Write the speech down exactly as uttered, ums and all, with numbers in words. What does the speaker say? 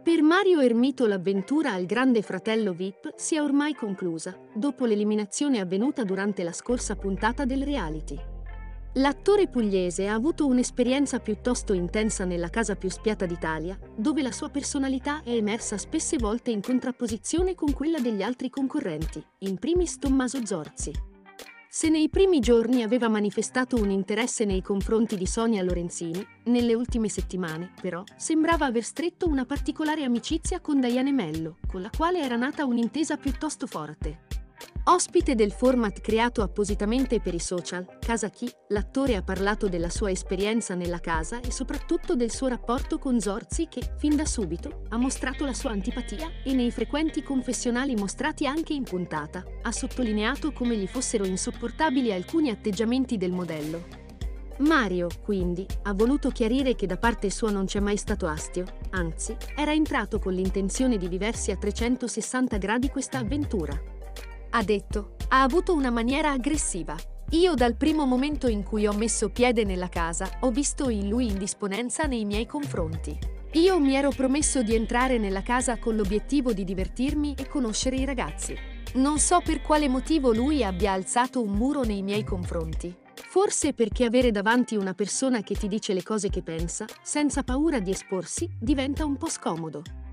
Per Mario Ermito l'avventura al Grande Fratello V I P si è ormai conclusa, dopo l'eliminazione avvenuta durante la scorsa puntata del reality. L'attore pugliese ha avuto un'esperienza piuttosto intensa nella casa più spiata d'Italia, dove la sua personalità è emersa spesse volte in contrapposizione con quella degli altri concorrenti, in primis Tommaso Zorzi. Se nei primi giorni aveva manifestato un interesse nei confronti di Sonia Lorenzini, nelle ultime settimane, però, sembrava aver stretto una particolare amicizia con Diane Mello, con la quale era nata un'intesa piuttosto forte. Ospite del format creato appositamente per i social, Casa Chi, l'attore ha parlato della sua esperienza nella casa e soprattutto del suo rapporto con Zorzi che, fin da subito, ha mostrato la sua antipatia e nei frequenti confessionali mostrati anche in puntata, ha sottolineato come gli fossero insopportabili alcuni atteggiamenti del modello. Mario, quindi, ha voluto chiarire che da parte sua non c'è mai stato astio, anzi, era entrato con l'intenzione di viversi a trecentosessanta gradi questa avventura. Ha detto, ha avuto una maniera aggressiva. Io dal primo momento in cui ho messo piede nella casa, ho visto in lui indisponenza nei miei confronti. Io mi ero promesso di entrare nella casa con l'obiettivo di divertirmi e conoscere i ragazzi. Non so per quale motivo lui abbia alzato un muro nei miei confronti. Forse perché avere davanti una persona che ti dice le cose che pensa, senza paura di esporsi, diventa un po' scomodo.